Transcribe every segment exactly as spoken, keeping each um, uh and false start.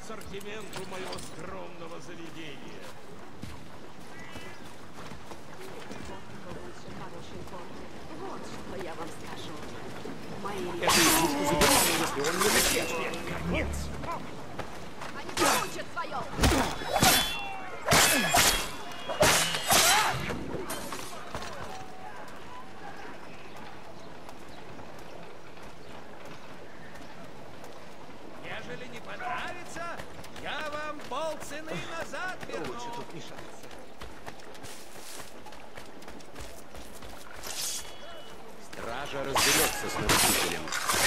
ассортименту моего скромного заведения. Вот что я вам скажу. Мои Это искусство забирать, если он не наследствие. Нет. они получат свое. Ежели не понравится, я вам полцены назад верну. Лучше тут не шаться. Стража разберется с нарушителем.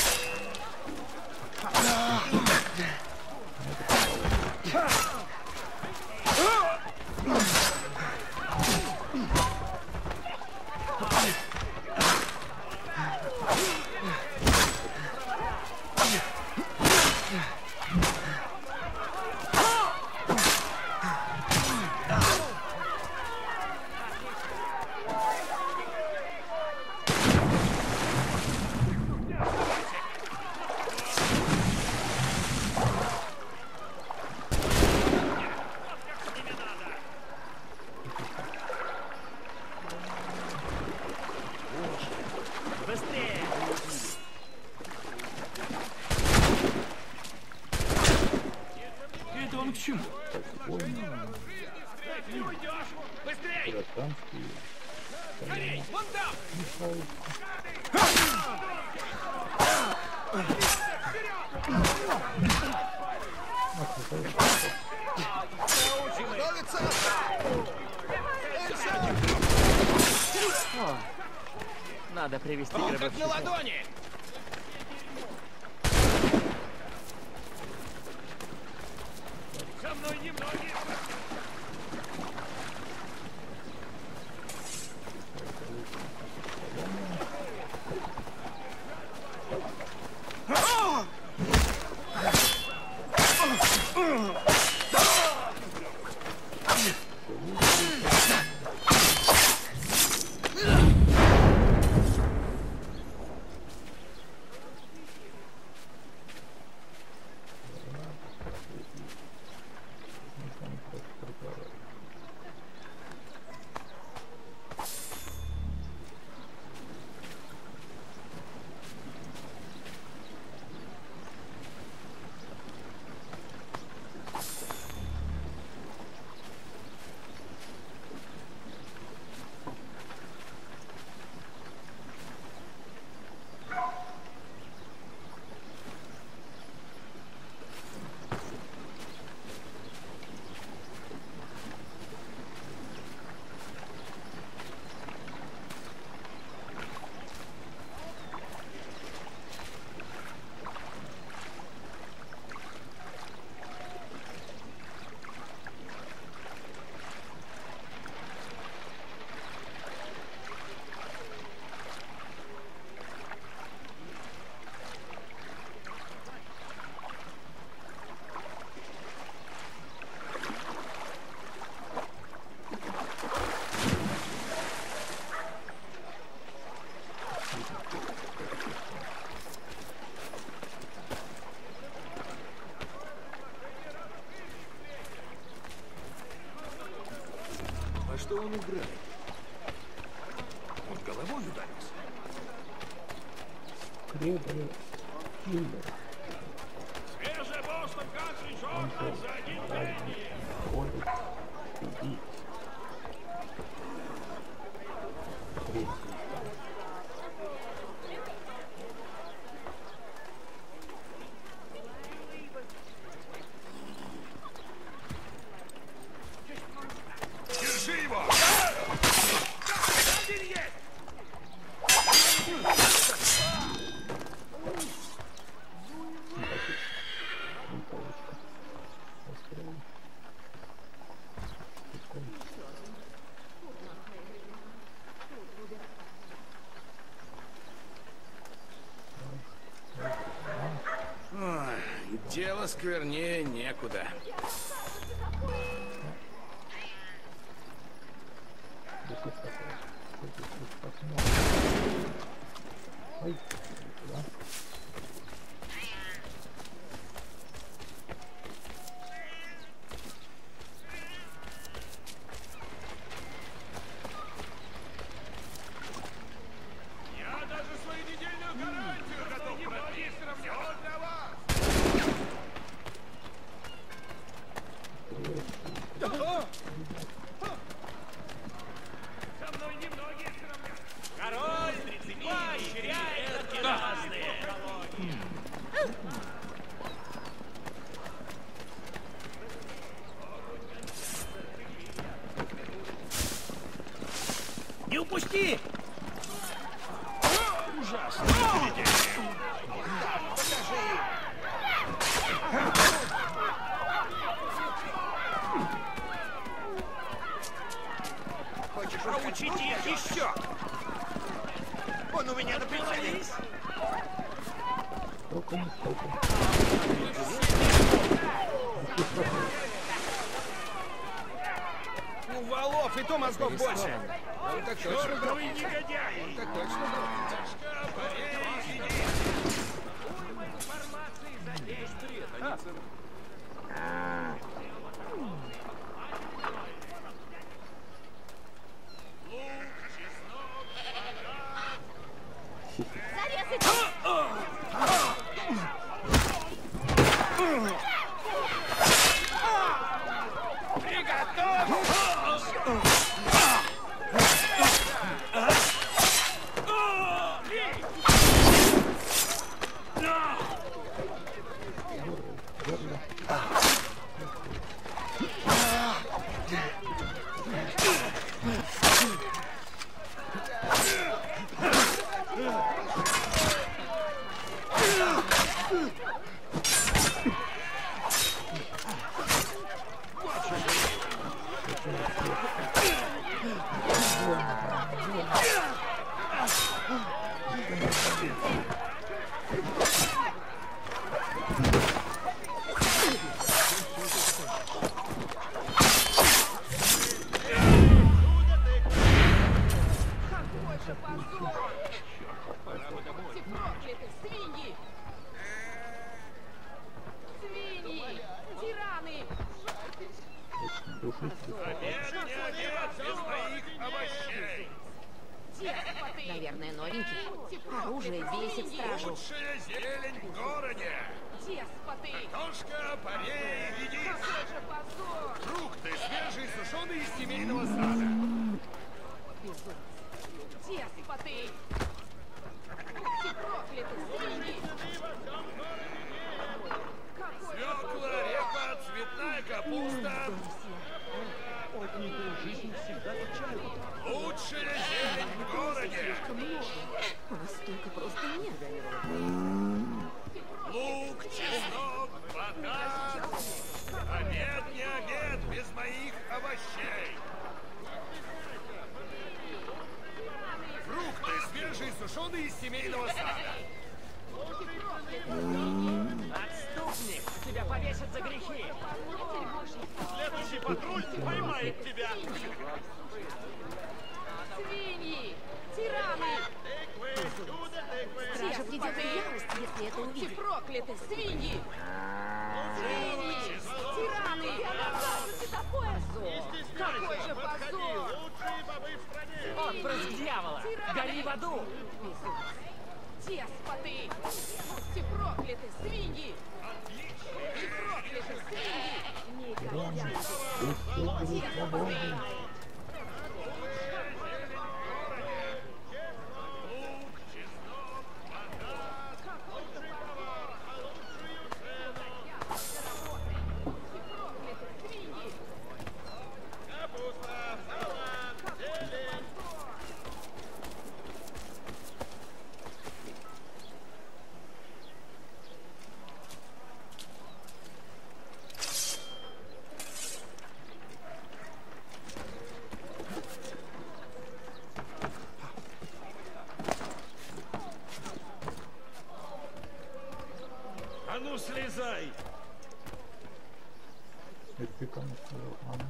Это он к чему? Не уйдешь! Быстрей! Скорей! Вон там! О, надо привести Он как на гробовщика. ладони! Со мной немногие. Что он играет? Он головой ударился. Кребры. Киллер. Свежая Бостон Кантри Шоу за один пенни. Ходит. Сидит. Третий. Держи его! Один есть! Ой, дело сквернее некуда. Ой, да. пусти! Ужасно. Покажи. Хочешь проучить их еще? Он у меня на прицеле. Только не столько. У валов и то мозгов больше. Он так точно. Чертовый негодяй! Он так точно. Наверное, новенький. Оружие бесит стражу. Лучшая зелень в городе! Деспоты! Картошка, парей, редис! Какой же позор! Фрукты свежие, сушеные из семейного сада! Деспоты! Будьте прокляты, свиньи! Какой же Свекла, репа, цветная капуста! Лучшая зелень в городе! У нас столько просто нет. Лук, чеснок, батат! Обед не обед без моих овощей! Фрукты свежие, сушеные из семейного сада! Отступник! Тебя повесят за грехи! Следующий патруль поймает тебя! Свиньи! Тираны! Стража придет в ярость, если это увидит. Будьте прокляты, свиньи! Свиньи! Тираны! Такое зло! Какой же позор! Отпрыск дьявола! Гори в аду! Деспоты! Будьте прокляты, свиньи! Будьте прокляты, свиньи! Негодяи! Деспоты! А ну слезай! Это кому сказал? Ладно.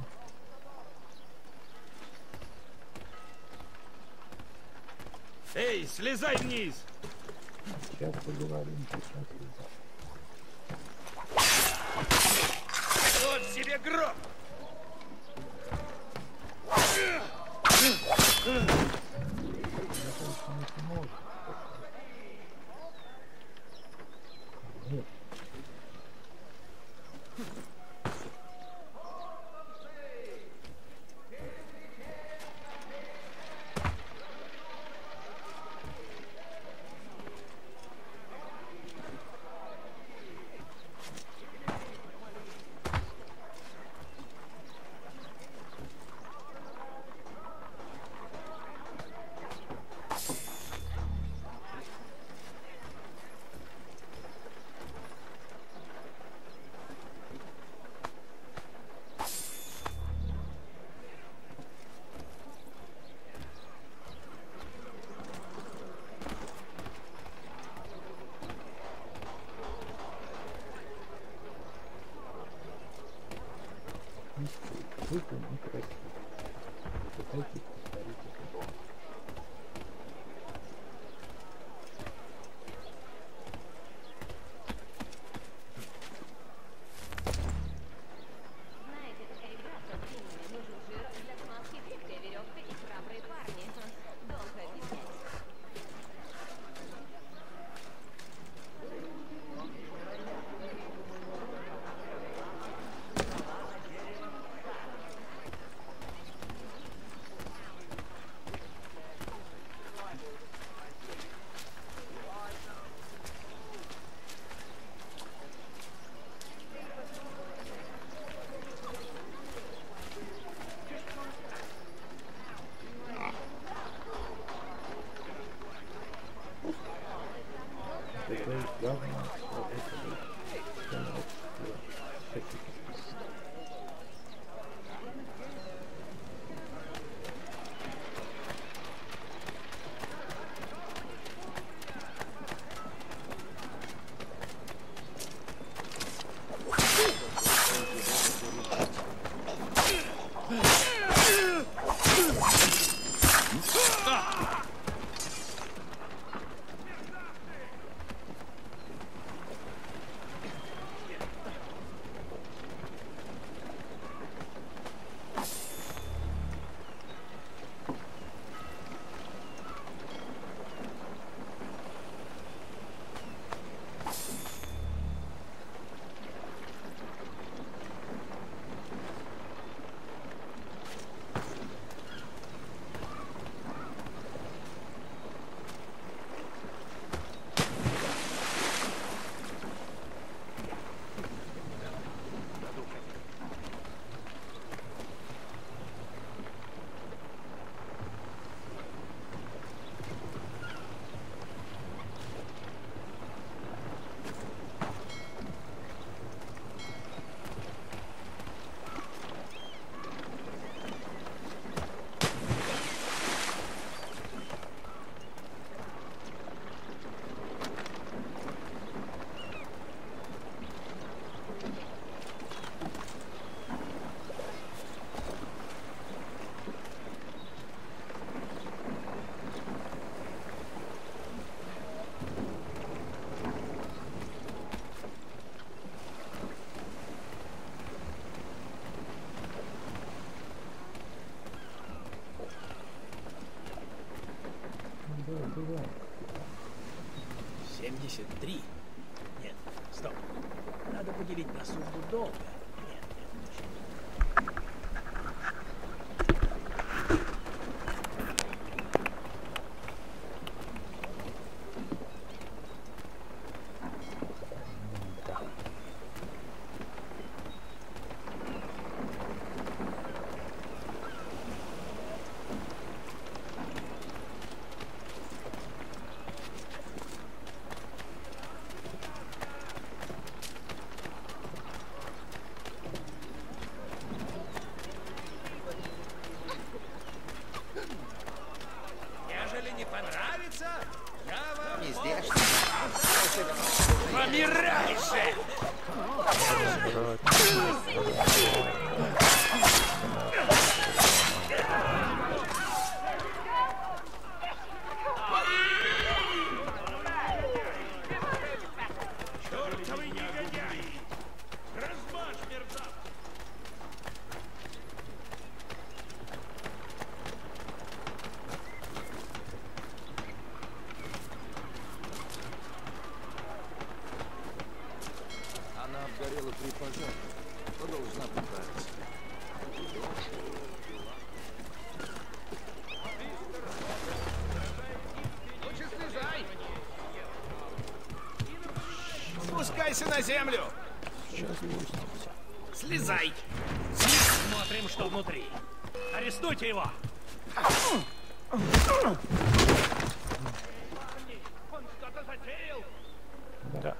Эй, слезай вниз! Сейчас поговорим, сейчас Вот себе гроб! Нет. Выйти некрасиво. Пытайтесь повторить это дома. Знаете, такая игра с длинными, нужен жир для смазки, крепкая веревка и храбрые парни. Долго объяснять. Это главное, что это будет таких. Да, бывает. семьдесят три. Нет, стоп. Надо поделить на сумму долга. Нет, нет, Да. Ежели не понравится, я вам... Не здесь. Помирай же! Чертовы негодяи! Размажь, мерзавцы! Она обгорела при пожаре. Но должна поправиться. Лучше слезай! Спускайся на землю! Сейчас выяснится. Слезай! Смотрим, что внутри. Арестуйте его! Он что-то затеял! Да.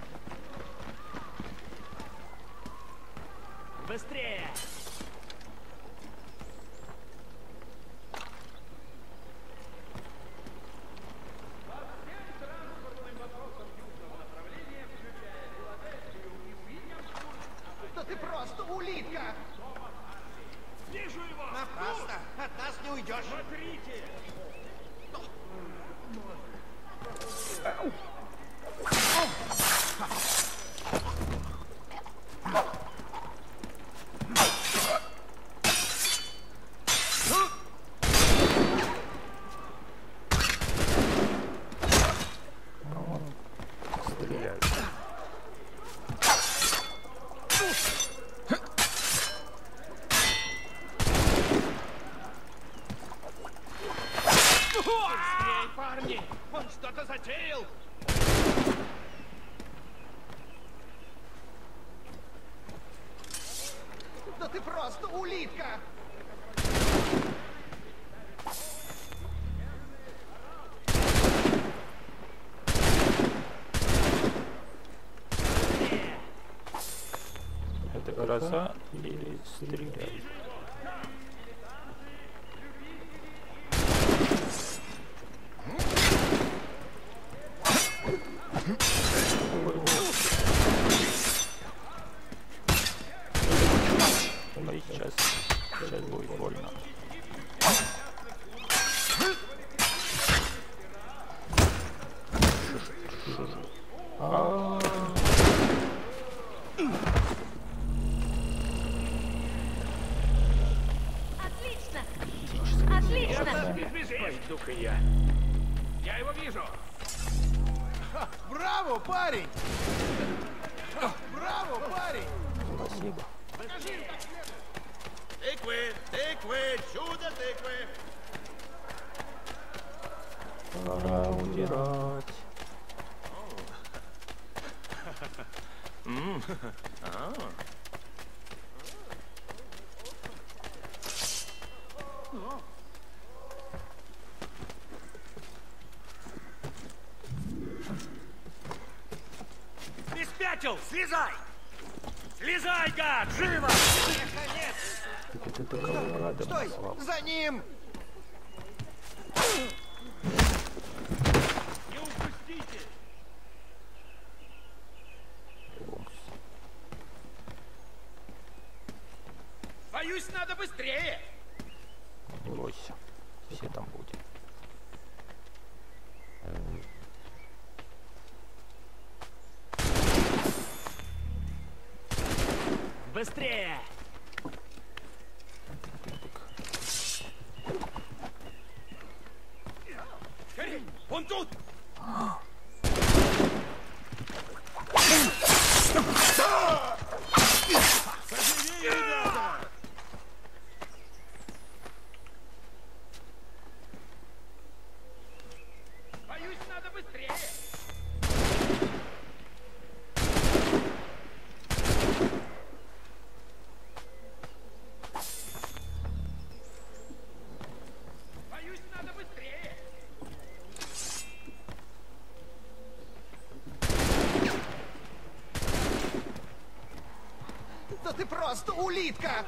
Быстрее! Да ты просто улитка! Напрасно. От нас не уйдешь. Смотрите! Стреляют. Быстрей, парни! Он что-то затеял! Да ты просто улитка! Это гроза или стреляют? Ой, сейчас, сейчас будет больно. А-а-а. Отлично! Отлично! Пойду-ка я. Я его вижу. Браво, парень! Браво, парень! Спасибо. Тыквы, тыквы, чудо тыквы. Пора убирать. Ты спятил! Слезай! Слезай, гад! Живо! Ты только рядом Стой! назвал. За ним! Не упустите! Бумс. Боюсь, надо быстрее! Не бойся. Все там будем. Быстрее! Скорей! Он тут! Поживее, ребята! Боюсь, надо быстрее! Боюсь, надо быстрее! Да ты просто улитка!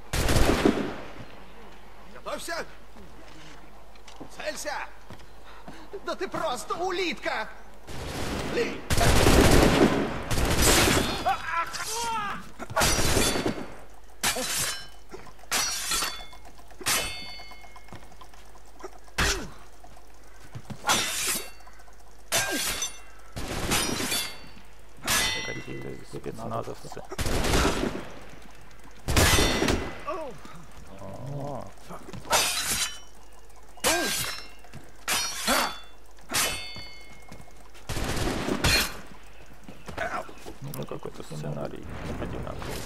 Готовься! Целься! Да ты просто улитка! Ли! Какие-то спецназовцы. О, ну какой-то сценарий одинаковый.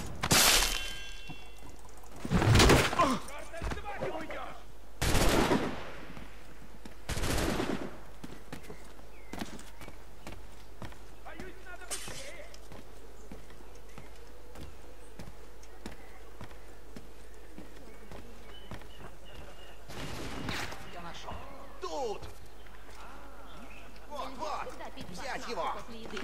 Давай ты уйдешь! Боюсь, надо быстрее! Я нашел. Тут! Вот, вот! Всегда пить Взять банан его! после еды.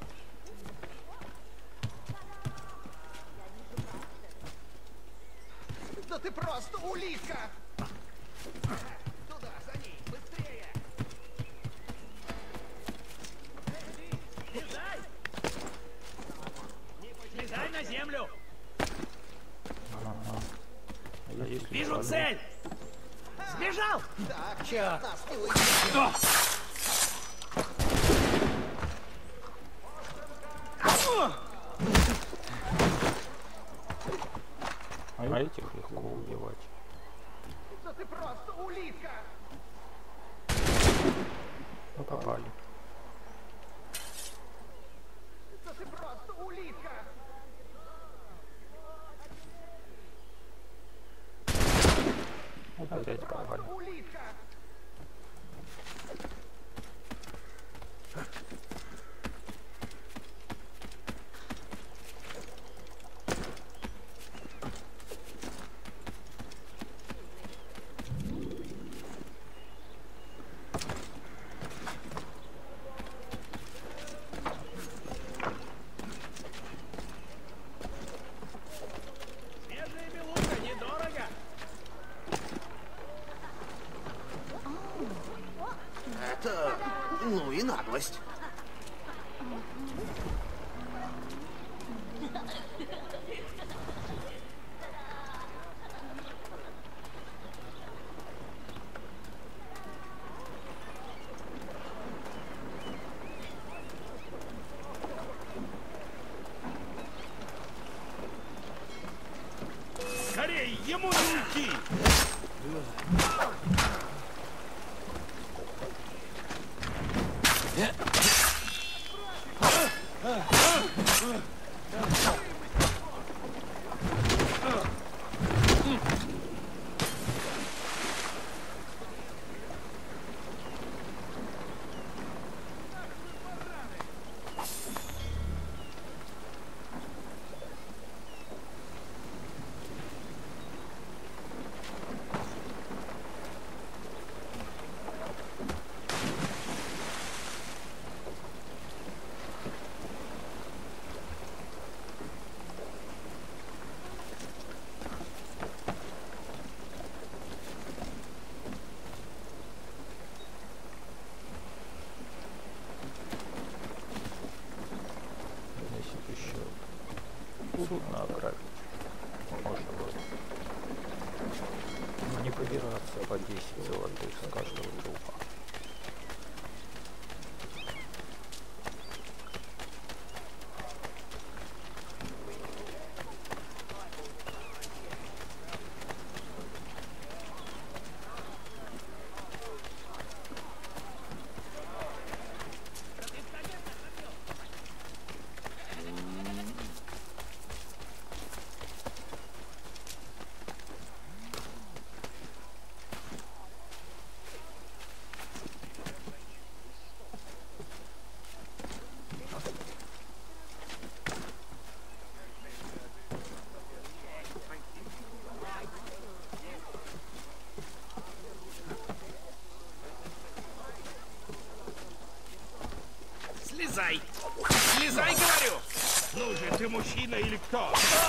Да ты просто улитка! Туда, за ней, быстрее! Слезай! Слезай на землю! Вижу цель! Сбежал! Так, Чё? нас не уйдет. А этих легко убивать. Да ты просто улитка! Ну попали. Да ты просто улитка! Опять попали. Улитка! Свежая белуга, недорого! Это... ну и наглость. Скорей, ему не уйти! Значит, еще судно ограбить. Можно вот. Но не побираться по десять золотых с каждого трупа. Слезай! Слезай, говорю! Ну же, ты мужчина или кто?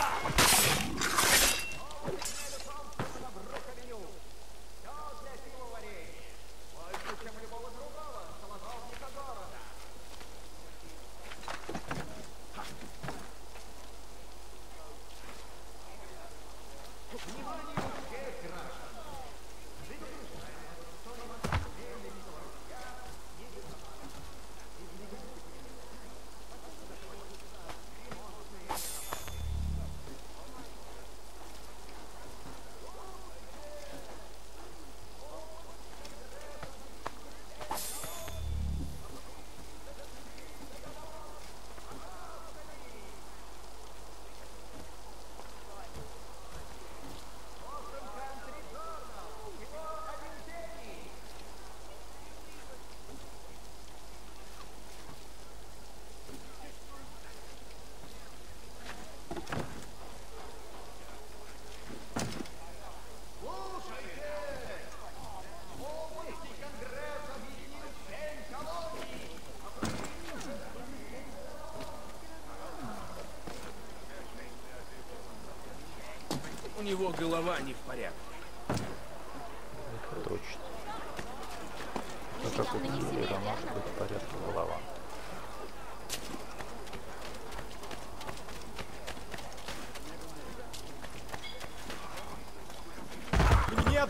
У него голова не в порядке. Это точно. Ну как у киллера может быть в порядке голова.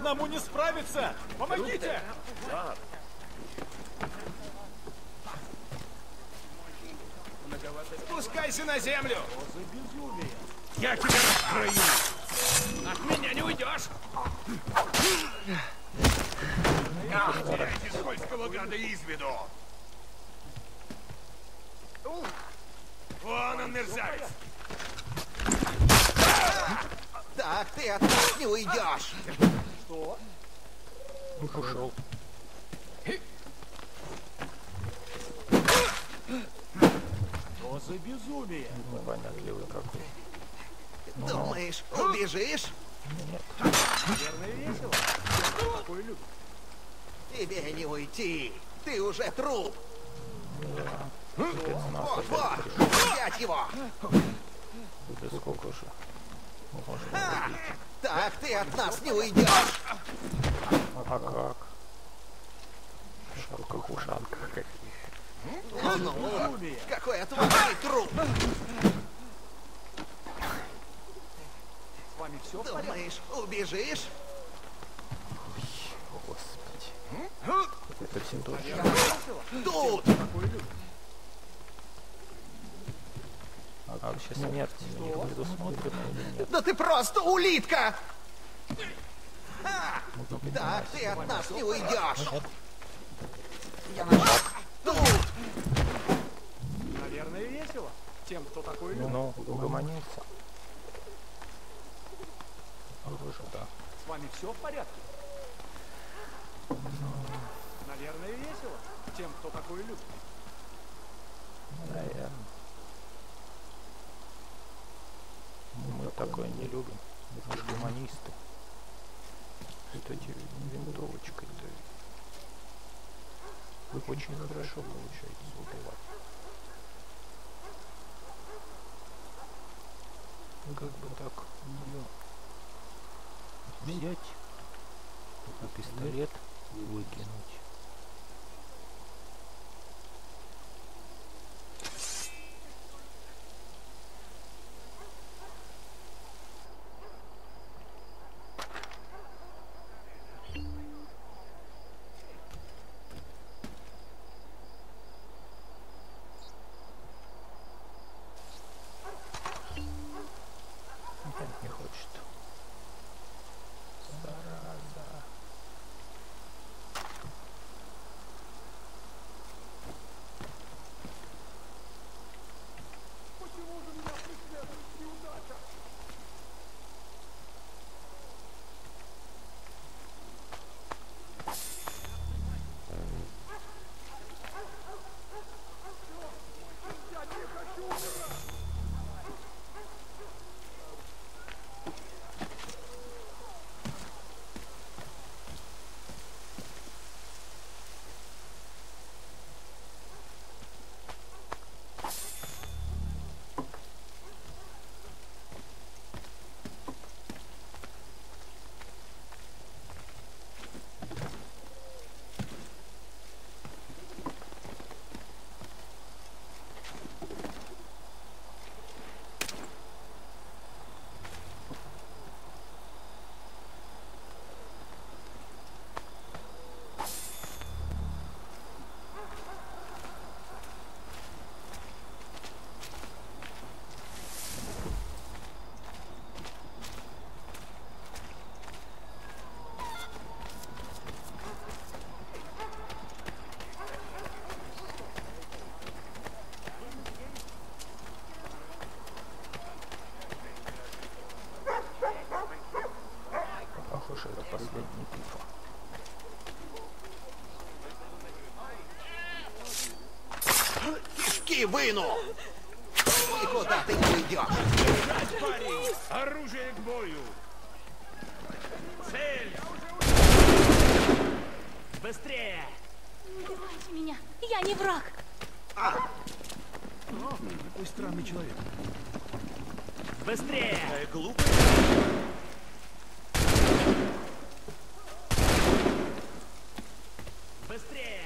одному не справиться! Помогите! Спускайся на землю! Я тебя раскрою! От меня не уйдешь! Ах, теряйте скользкого гада из виду! Вон он, мерзавец! Так ты от нас не уйдешь! Что? Ушел. Что за безумие? Непонятливый какой. Думаешь, убежишь? Наверное, весело. Кто такой любит? Тебе не уйти! Ты уже труп! Теперь у нас Вот, опять вот! пришел. Взять его! Да сколько же? Можно А, убить. так ты от нас не уйдешь! А как? Шапка-кушанка. Ну, какой отважный труп! С вами все в порядке? Думаешь, убежишь? Господи. Это все тоже. Тут! А как сейчас смерть не предусмотрена или нет? Да ты просто улитка! А, так ты от нас не уйдешь! Тут! Наверное, весело. Тем, кто такой любит. Ну, угомонился. Похоже, да. С вами все в порядке? Наверное, весело. Тем, кто такой любит. Наверное. Мы такое не любим. Мы же гуманисты. Вот эти винтовочкой-то. Их очень хорошо получается убивать. Как бы так ее взять, а пистолет выкинуть. Опять не хочет. Зараза. Похоже, это последний пифа. Кишки выну! Никуда ты не уйдешь! Держать, парень! Оружие к бою! Цель! Быстрее! Не убивайте меня! Я не враг! Какой странный человек. Быстрее! Какая глупая! Быстрее!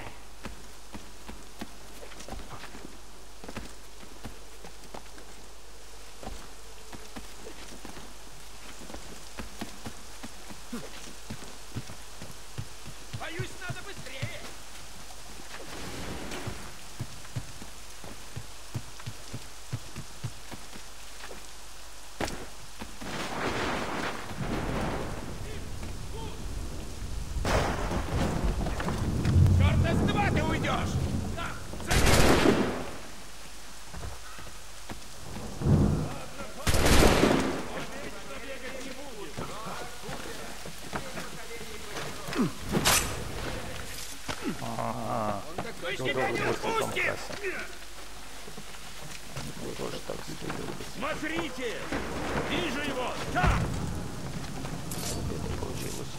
Смотрите! Вижу его! Так! Это получилось.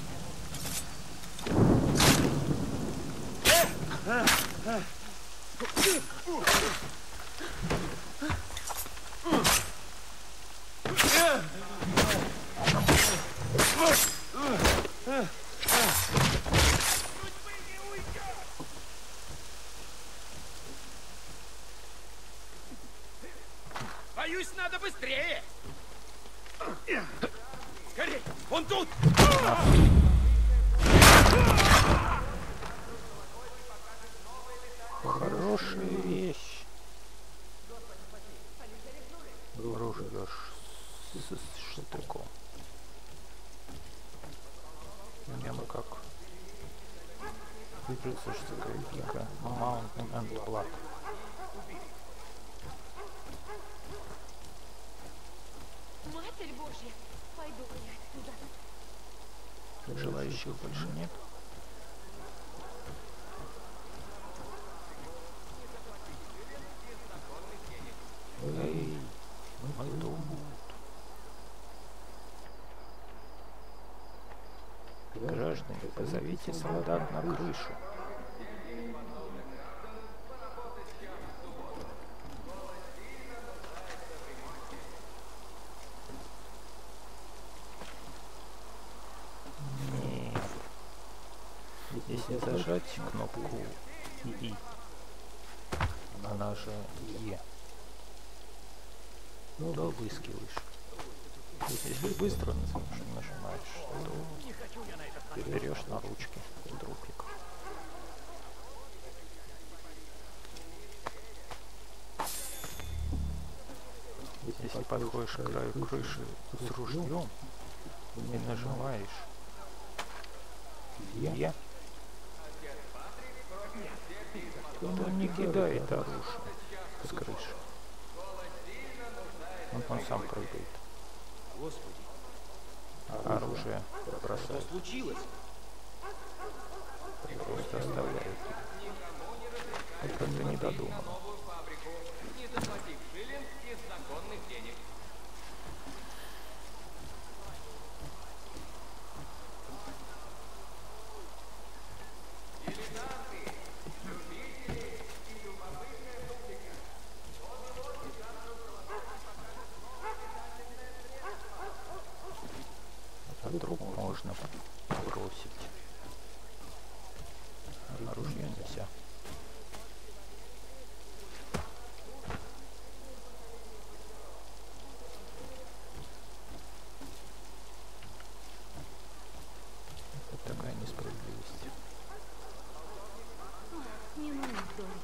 Боюсь, надо быстрее! Скорей! Он тут! Хорошая вещь. Оружие с штыком. Мне бы как движется штыка Гига Mountain and Blood. Матерь Божья, пойду я отсюда. Желающих больше нет. Эй, мы тут. Граждане, позовите солдат на крышу. Нет. Если зажать кнопку И, она же Е, то обыскиваешь. Если быстро нажимаешь, то ты берешь на ручки трупик. Если подходишь к краю крыши с ружьем и нажимаешь Е, то он не кидает оружие с крыши. Он, он сам прыгает. Господи, А оружие бросает. что случилось? Просто оставляет. Это как-то не додумано. А вдруг можно бросить. Оружие нельзя. Это такая несправедливость. Не нужно вдоль.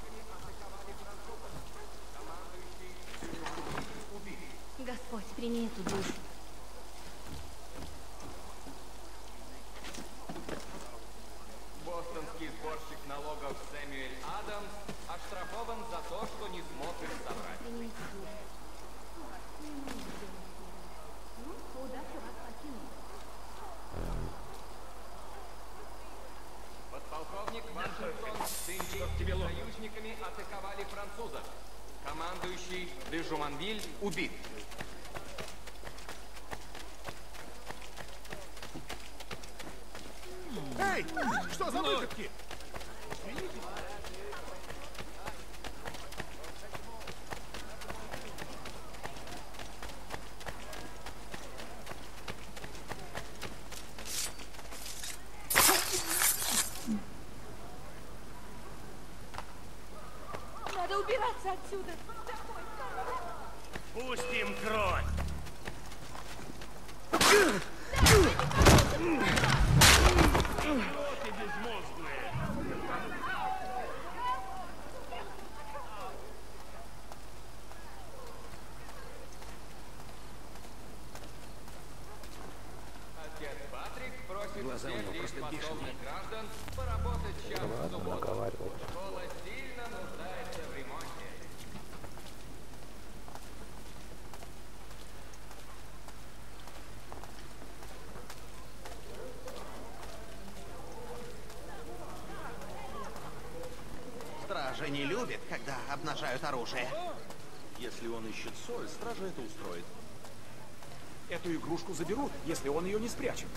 Господь, прими эту душу. Бостонский сборщик налогов Сэмюэль Адамс оштрафован за то, что не смог их собрать. Прими эту душу. Не нужно вдоль. Ну, удача вас покинуть. Подполковник Вашингтон с индийскими союзниками атаковали французов. Командующий де Жуманвиль убит. Эй, что за выходки? Надо убираться отсюда. Пустим кровь! Вот и безмозглые! Отец Патрик просит Глаза у всех него просто дееспособных бешеные. граждан поработать час в Ладно, субботу. наговаривает. Школа сильно нуждается в ремонте. Стражи не любят, когда обнажают оружие. Если он ищет соль, стража это устроит. Эту игрушку заберут, если он ее не спрячет.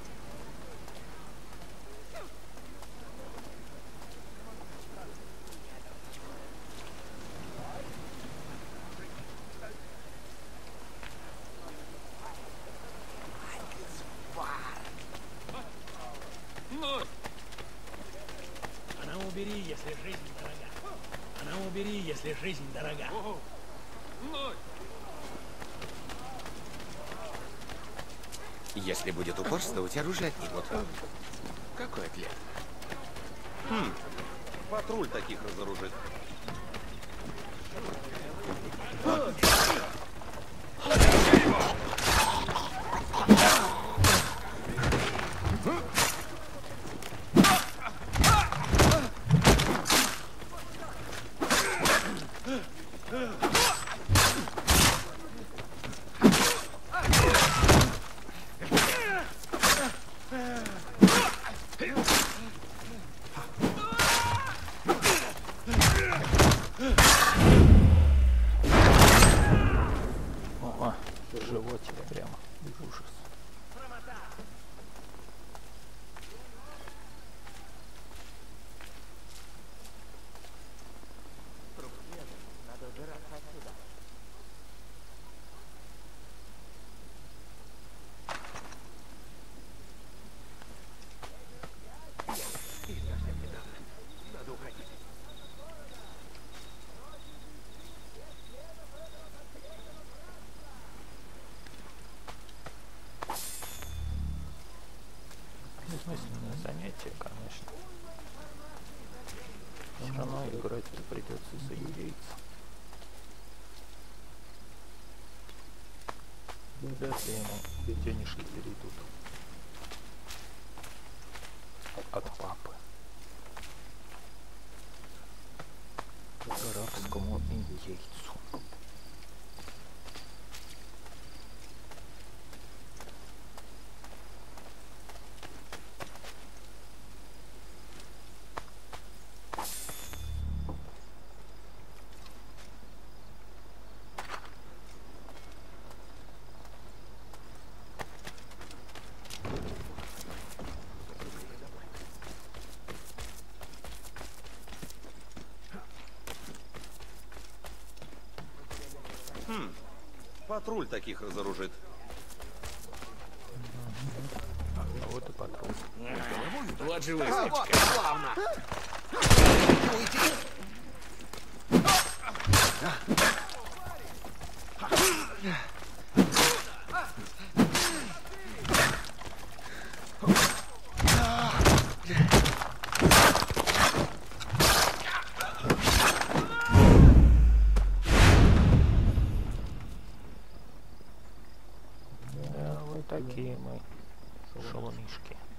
Она убери, если жизнь дорога. Она убери, если жизнь дорога. Если будет упорствовать, оружие отнимут. Какой ответ? Хм. Патруль таких разоружит. О, в животе прямо. Ужас. Бессмысленное занятие, конечно. Все равно играть придется за индейца. Вряд ли ему денежки перейдут от папы к арабскому индейцу. Хм. Патруль таких разоружит. Вот и патруль. Вот же А, выскочка. вот, славно! Уйди! Да, вы такие мы шалунишки.